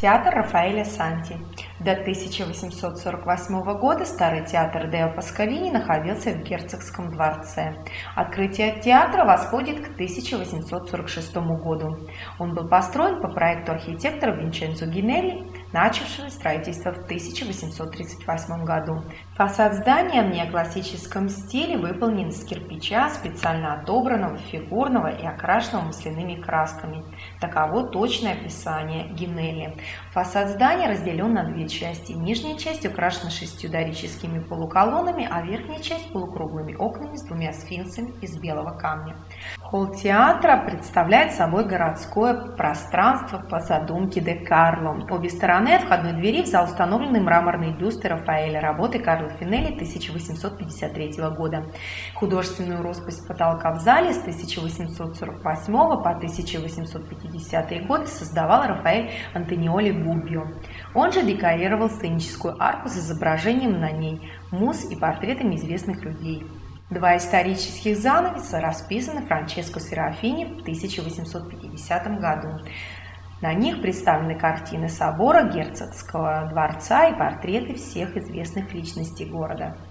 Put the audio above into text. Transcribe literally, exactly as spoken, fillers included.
Театр Рафаэля Санти. До тысяча восемьсот сорок восьмого года старый театр Део Паскалини находился в Герцогском дворце. Открытие театра восходит к тысяча восемьсот сорок шестому году. Он был построен по проекту архитектора Винченцо Гинелли, начавшего строительство в тысяча восемьсот тридцать восьмом году. Фасад здания в неоклассическом стиле выполнен из кирпича, специально отобранного, фигурного и окрашенного масляными красками. Таково точное описание Гинелли. Фасад здания разделен на две части. Нижняя часть украшена шестью дорическими полуколоннами, а верхняя часть полукруглыми окнами с двумя сфинксами из белого камня. Холл театра представляет собой городское пространство по задумке де Карло. Обе стороны от входной двери в зал установлены мраморные бюсты Рафаэля, работы Карло Финелли тысяча восемьсот пятьдесят третьего года. Художественную роспись потолка в зале с тысяча восемьсот сорок восьмого по тысяча восемьсот пятидесятые годы создавал Рафаэль Антониоли Буббио. Он же декорировал сценическую арку с изображением на ней муз и портретами известных людей. Два исторических занавеса расписаны Франческо Серафини в тысяча восемьсот пятидесятом году. На них представлены картины собора Герцогского дворца и портреты всех известных личностей города.